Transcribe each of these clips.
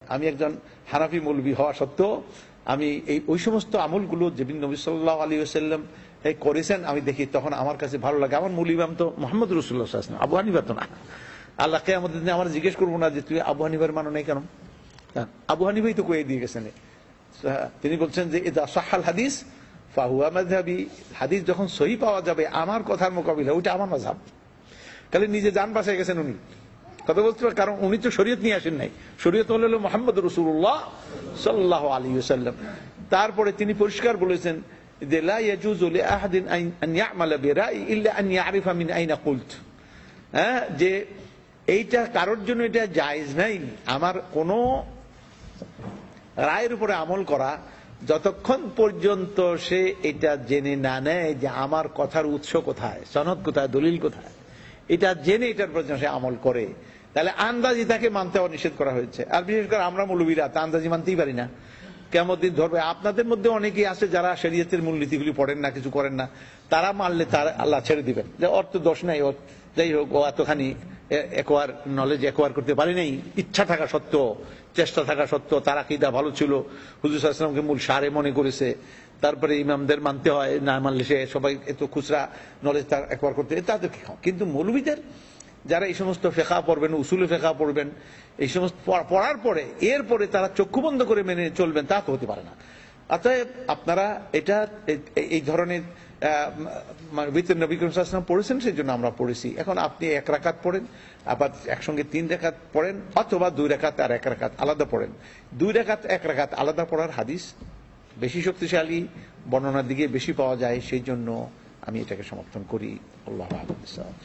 আমি একজন হানাফি মৌলবী হওয়া সত্ত্বেও আমি ওই সমস্ত আমলগুলো যে নবী সাল্লাল্লাহু আলাইহি ওয়াসাল্লাম করেছেন আমি দেখি, তখন আমার কাছে ভালো লাগে। আমার মূল ইমাম তো মুহাম্মদ রাসূলুল্লাহ সাল্লাল্লাহু আলাইহি ওয়াসাল্লাম, আবু হানিফা তো না। আল্লাহ কিয়ামতের দিনে আমরা জিজ্ঞেস করবো না যে তুমি আবু হানিফার মানো নাই কেন? আবু হানিফাই তো কয়ে দিয়ে গেছেন। তিনি বলছেন যে ইদা সাহাল হাদিস ফাহুয়া মাযহাবি, হাদিস যখন সহি পাওয়া যাবে আমার কথার মোকাবিলা, ওইটা আমার মাযহাব। তাহলে নিজে জান বাঁচায় গেছেন উনি, কথা বলতে পারেন, কারণ উনি তো শরীয়ত নিয়ে আসেন নাই। শরীয়ত হলো মুহাম্মদ রাসূলুল্লাহ সাল্লাল্লাহু আলাইহি ওয়াসাল্লাম। তারপরে তিনি পরিষ্কার বলেছেন যে লা ইয়াজুজু লিআহাদিন আন ইয়া'মালা বিরাই ইল্লা আন ইয়ারিফা মিন আইনা কুলত, যে এইটা কারোর জন্য এটা জায়েজ নাই আমার কোন রায়ের উপরে আমল করা যতক্ষণ পর্যন্ত সে এটা জেনে না নেয় যে আমার কথার উৎস কোথায়, সনদ কোথায়, দলিল কোথায়, এটা জেনে এটার প্রতি সে আমল করে। তাহলে আন্দাজি তাকে মানতে নিষেধ করা হয়েছে। আর বিশেষ করে আমরা মৌলবীরা তা আন্দাজি মানতেই পারি না, কেমন দিন ধরবে। আপনাদের মধ্যে অনেকেই আছে যারা শরীয়তের মূলনীতিগুলি পড়েন না, কিছু করেন না, তারা মানলে তার আল্লাহ ছেড়ে দিবেন, যে অর্থ দোষ নাই, ওর যাই হোক ও এতখানি একোয়ার নলেজ একোয়ার করতে পারি নাই, ইচ্ছা থাকা সত্ত্বেও, চেষ্টা থাকা সত্ত্বেও তার আকীদা ভালো ছিল, হুজুর সাল্লাল্লাহু আলাইহি ওয়াসাল্লামকে মূল সারে মনে করেছে, তারপরে ইমামদের মানতে হয়, না মানলে সে সবাই এত খুচরা নলেজ তার একবার করতে, তাদের কি। কিন্তু মৌলবীদের যারা এই সমস্ত ফিকহ পড়বেন, উসুলে ফিকহ পড়বেন, এই সমস্ত পড়ার পরে এরপরে তারা চক্ষু বন্ধ করে মেনে চলবেন, তা তো হতে পারে না। অতএব আপনারা এটা এই ধরনের বিতর নবী করিম সাল্লাল্লাহু আলাইহি ওয়াসাল্লাম পড়েছেন, সেই জন্য আমরা পড়েছি। এখন আপনি 1 রাকাত পড়েন, আবার একসঙ্গে 3 রাকাত পড়েন, অথবা 2 রাকাত আর 1 রাকাত আলাদা পড়েন। 2 রাকাত 1 রাকাত আলাদা পড়ার হাদিস বেশি শক্তিশালী, বর্ণনার দিকে বেশি পাওয়া যায়, সেই জন্য আমি এটাকে সমর্থন করি। আল্লাহু আ'লাম।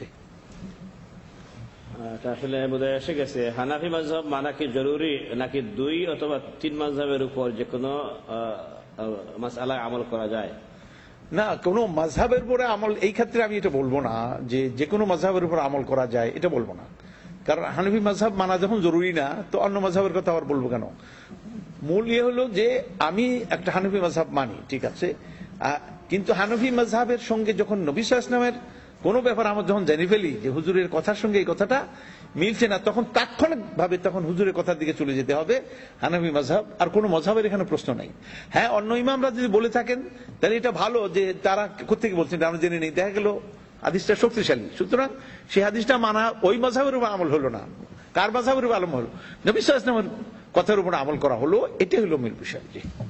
এটা আসলে বোধহয় এসে গেছে, হানাফি মাযহাব মানা কি জরুরি নাকি 2 অথবা 3 মাযহাবের উপর যে কোনো মাসআলায় আমল করা যায়? না, কোনো মাযহাবের উপরে আমল, এই ক্ষেত্রে আমি এটা বলবো না যে কোনো মাযহাবের উপর আমল করা যায়, এটা বলবো না। কারণ হানাফি মাযহাব মানা যখন জরুরি না, তো অন্য মাযহাবের কথা আবার বলবো কেন? মূল হলো যে আমি একটা হানাফি মাযহাব মানি, ঠিক আছে, কিন্তু হানাফি মাযহাবের সঙ্গে যখন নবী সাল্লাল্লাহু আলাইহি ওয়াসাল্লামের কোনো ব্যাপার আমরা যখন জেনে ফেলি যে হুজুরের কথার সঙ্গে এই কথাটা মিলছে না, তখন তাৎক্ষণিক ভাবে তখন হুজুরের কথার দিকে চলে যেতে হবে। হানাফি মাযহাব আর কোনো মাযহাবের এখানে প্রশ্ন নাই। হ্যাঁ, অন্য ইমামরা যদি বলে থাকেন তাহলে এটা ভালো যে তারা কোথেকে বলছেন আমরা জেনে নেই, দেখা গেল হাদিসটা শক্তিশালী, সুতরাং সেই হাদিসটা মানা ওই মাযহাবের উপর আমল হলো না, কার মাযহাবের উপর আমল হলো? নবী সাল্লাল্লাহু আলাইহি ওয়াসাল্লামের কথার উপর আমল করা হলো, এটাই হলো মূল বিষয়।